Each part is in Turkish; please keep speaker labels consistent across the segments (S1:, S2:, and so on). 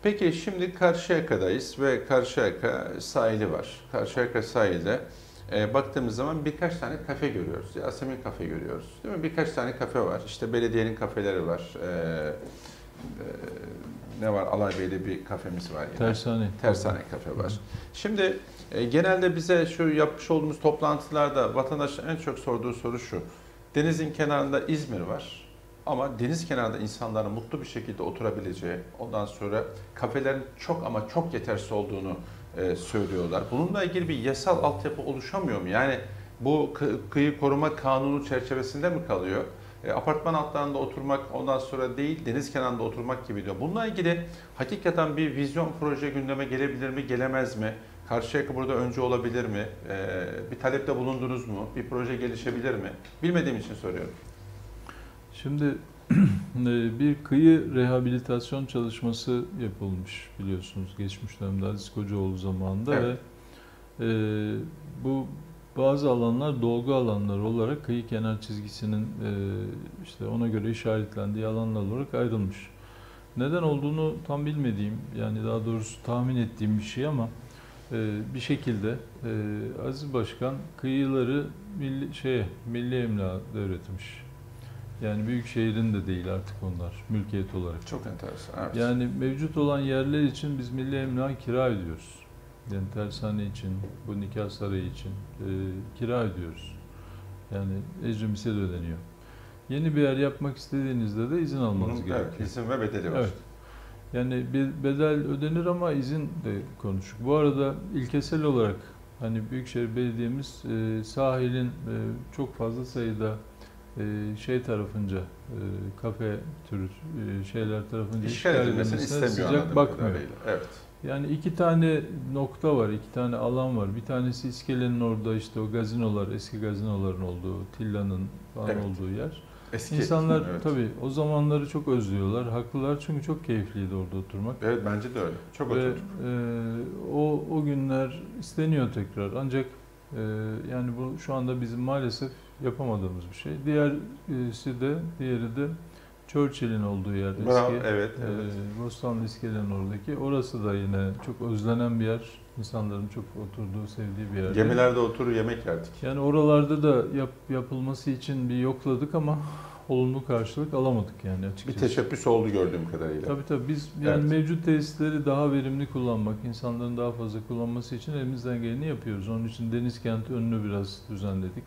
S1: Peki şimdi Karşıyaka'dayız ve Karşıyaka sahili var. Karşıyaka sahilde baktığımız zaman birkaç tane kafe görüyoruz. Yasemin kafe görüyoruz. Değil mi? Birkaç tane kafe var. İşte belediyenin kafeleri var. Ne var? Alaybey'de bir kafemiz var yine.
S2: Tersane.
S1: Tersane kafe var. Şimdi genelde bize şu yapmış olduğumuz toplantılarda vatandaşın en çok sorduğu soru şu. Denizin kenarında İzmir var. Ama deniz kenarında insanların mutlu bir şekilde oturabileceği, ondan sonra kafelerin çok ama çok yetersiz olduğunu söylüyorlar. Bununla ilgili bir yasal altyapı oluşamıyor mu? Yani bu kıyı koruma kanunu çerçevesinde mi kalıyor? Apartman altlarında oturmak ondan sonra değil, deniz kenarında oturmak gibi diyor. Bununla ilgili hakikaten bir vizyon proje gündeme gelebilir mi, gelemez mi? Karşıyaka burada önce olabilir mi? Bir talepte bulundunuz mu? Bir proje gelişebilir mi? Bilmediğim için soruyorum.
S2: Şimdi bir kıyı rehabilitasyon çalışması yapılmış biliyorsunuz geçmiş dönemde Aziz Kocaoğlu zamanında
S1: Evet.
S2: ve bu bazı alanlar dolgu alanları olarak kıyı kenar çizgisinin işte ona göre işaretlendiği alanlar olarak ayrılmış. Neden olduğunu tam bilmediğim, yani daha doğrusu tahmin ettiğim bir şey ama bir şekilde Aziz Başkan kıyıları milli emlağa devretmiş. Yani büyükşehirin de değil artık onlar, mülkiyet olarak.
S1: Çok enteresan. Evet.
S2: Yani mevcut olan yerler için biz milli emlak kira ödüyoruz. Yani tersane için, bu nikah sarayı için kira ödüyoruz. Yani ecrimse de ödeniyor. Yeni bir yer yapmak istediğinizde de izin almanız gerekiyor.
S1: Evet, izin ve bedeli var.
S2: Evet. Yani bir bedel ödenir ama izin de konuşuk. Bu arada ilkesel olarak hani Büyükşehir Belediye'miz sahilin çok fazla sayıda tarafınca kafe türü şeyler tarafınca
S1: işgal edilmesini istemiyor
S2: sıcak bakmıyor.
S1: Evet.
S2: Yani iki tane nokta var, iki tane alan var. Bir tanesi İskele'nin orada işte o gazinolar, eski gazinoların olduğu, Tilla'nın falan
S1: Evet.
S2: olduğu yer.
S1: Eski,
S2: İnsanlar
S1: evet.
S2: tabii o zamanları çok özlüyorlar. Haklılar çünkü çok keyifliydi orada oturmak.
S1: Evet, bence de öyle. Çok
S2: Ve
S1: oturduk.
S2: o günler isteniyor tekrar. Ancak yani bu şu anda bizim maalesef yapamadığımız bir şey. Diğeri de Churchill'in olduğu yer
S1: Bravo,
S2: eski.
S1: evet, evet.
S2: Bostanlı İskele'nin oradaki. Orası da yine çok özlenen bir yer. İnsanların çok oturduğu, sevdiği bir yer.
S1: Gemilerde oturur yemek yerdik.
S2: Yani oralarda da yapılması için bir yokladık ama olumlu karşılık alamadık yani açıkçası.
S1: Bir teşebbüs oldu gördüğüm kadarıyla.
S2: Tabii biz yani
S1: Evet.
S2: mevcut tesisleri daha verimli kullanmak, insanların daha fazla kullanması için elimizden geleni yapıyoruz. Onun için deniz kenti önünü biraz düzenledik.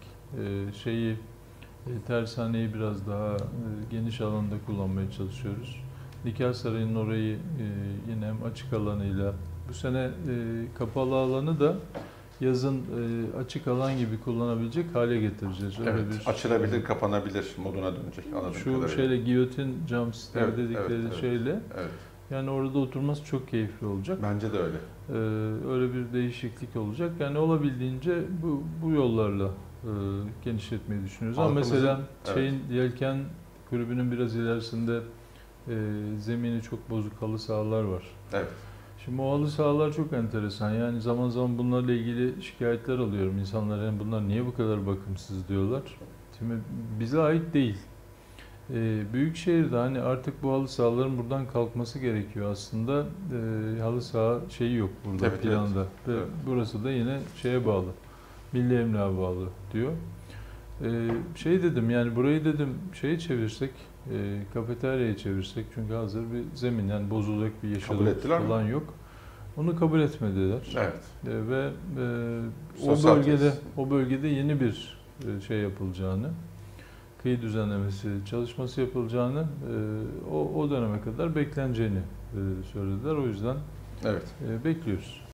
S2: Tersaneyi biraz daha geniş alanda kullanmaya çalışıyoruz. Nikah Sarayı'nın orayı yine hem açık alanıyla, bu sene kapalı alanı da yazın açık alan gibi kullanabilecek hale getireceğiz. Öyle
S1: Evet,
S2: bir
S1: açılabilir, kapanabilir moduna dönecek anladığım
S2: şu
S1: kadarıyla.
S2: şeyle giyotin cam sistemi
S1: Evet,
S2: dedikleri
S1: evet, evet.
S2: şeyle.
S1: Evet,
S2: Yani orada oturması çok keyifli olacak.
S1: bence de öyle.
S2: Öyle bir değişiklik olacak. Yani olabildiğince bu yollarla genişletmeyi düşünüyoruz. Ama
S1: Halkımızın-
S2: mesela
S1: evet.
S2: Yelken Kulübü'nün biraz ilerisinde zemini çok bozuk halı sahalar var.
S1: Evet.
S2: Şimdi o halı sahalar çok enteresan. Yani zaman zaman bunlarla ilgili şikayetler alıyorum. İnsanlar yani bunlar niye bu kadar bakımsız diyorlar. Şimdi bize ait değil. Büyükşehir'de hani artık bu halı sahaların buradan kalkması gerekiyor aslında. Halı saha şeyi yok burada
S1: Evet,
S2: planda.
S1: evet.
S2: Ve
S1: Evet.
S2: burası da yine şeye bağlı. Milli Emlak'a bağlı diyor. Dedim yani burayı dedim çevirsek, kafeteryaya çevirsek çünkü hazır bir zemin yani bozulacak bir
S1: Kabul
S2: yaşadık
S1: ettiler mi?
S2: falan yok. Onu kabul etmediler.
S1: Evet.
S2: Ve
S1: Sosyal tesis.
S2: o bölgede yeni bir şey yapılacağını, kıyı düzenlemesi çalışması yapılacağını o döneme kadar bekleneceğini söylediler. O yüzden
S1: Evet.
S2: bekliyoruz.